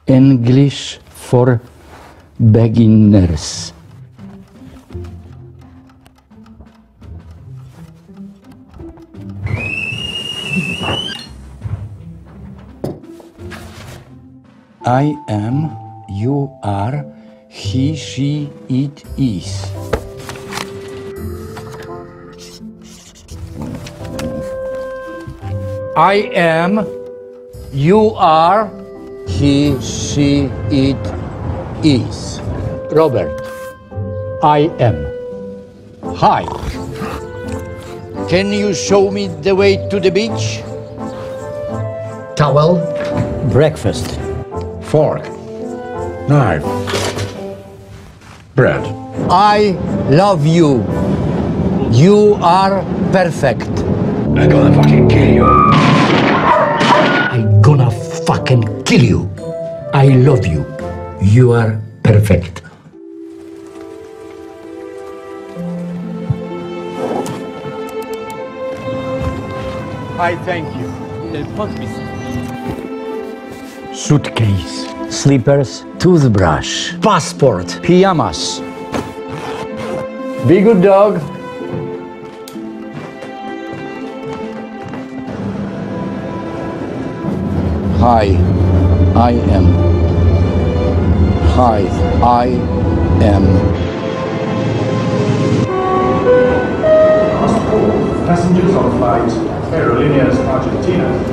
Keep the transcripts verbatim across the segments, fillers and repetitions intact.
English for beginners. I am, you are, he, she, it is. I am, you are, he, she, it is. Robert, I am. Hi. Can you show me the way to the beach? Towel. Breakfast. Fork. Knife. Bread. I love you. You are perfect. I'm gonna fucking kill you. I'm gonna fucking kill you. I love you. You are perfect. I thank you. Suitcase. Slippers, toothbrush, Passport. pajamas. Be good dog. Hi, I am. Hi, I am. Passengers on flight Aerolíneas Argentina.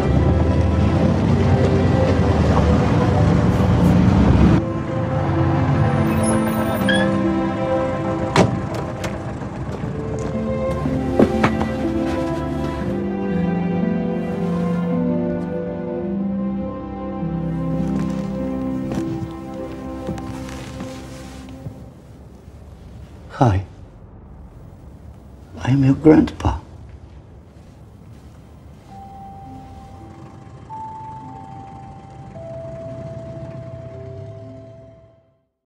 Hi. I am your grandpa.